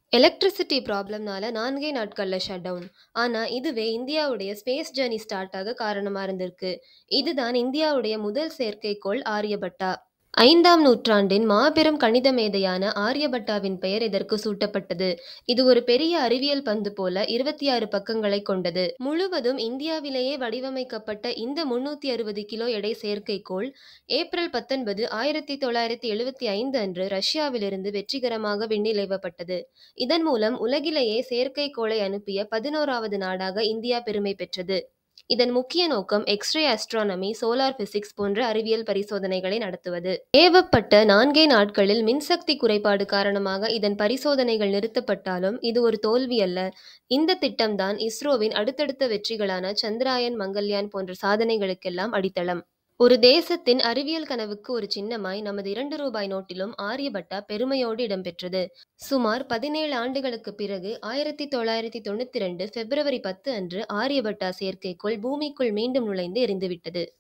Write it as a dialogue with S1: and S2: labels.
S1: Electricity ப்ராப்ளம்னால 4 நாட்கள்ல shut down. ஆனா, இதுவே இந்தியாவுடைய ஸ்பேஸ் ஜர்னி ஸ்டார்ட் ஆக காரணமா இருந்திருக்கு. இதுதான் இந்தியாவுடைய முதல் செயற்கைக்கோள் ஆரியபட்டா. 5ஆம் நூற்றாண்டின் மாபெரும் கணித மேதையான ஆரியபட்டாவின் பெயர் இதற்கு சூட்டப்பட்டது. இது ஒரு பெரிய அறிவியல் பந்து போல 26 பக்கங்களைக் கொண்டது. முழுவதும் இந்தியாவிலேயே வடிவமைக்கப்பட்ட இந்த 360 கிலோ எடை செயற்கைக்கோள் ஏப்ரல் 19, 1975 அன்று ரஷ்யாவிலிருந்து வெற்றிகரமாக விண்ணில் ஏவப்பட்டது. இதன் மூலம் உலகிலேயே செயற்கைக்கோளை அனுப்பிய 11வது நாடாக இந்தியா பெருமை பெற்றது. இதன் முக்கிய நோக்கம் எக்ஸ்ரே ஆஸ்ட்ரானமி, சோலார் பிசிக்ஸ் போன்ற அறிவியல் பரிசோதனைகளை நடத்துவது. ஏவப்பட்ட 4 நாட்களில் மின்சக்தி குறைபாடு காரணமாக இதன் பரிசோதனைகள் நிறுத்தப்பட்டாலும் இது ஒரு தோல்வி அல்ல. இந்த திட்டம்தான் இஸ்ரோவின் அடுத்தடுத்த வெற்றிகளான சந்திராயன், மங்கள்யான் போன்ற சாதனைகளுக்கெல்லாம் அடித்தளம். ஒரு தேசத்தின் அறிவியல் கனவுக்கு ஒரு சின்னமாய் நமது 2 ரூபாய் நோட்டிலும் ஆரியபட்டா பெருமையோடு இடம்பெற்றது. சுமார் 17 ஆண்டுகளுக்கு பிறகு 1992 பிப்ரவரி 10 அன்று ஆரியபட்டா செயற்கைக்கோள் பூமிக்குள் மீண்டும் நுழைந்து எரிந்துவிட்டது.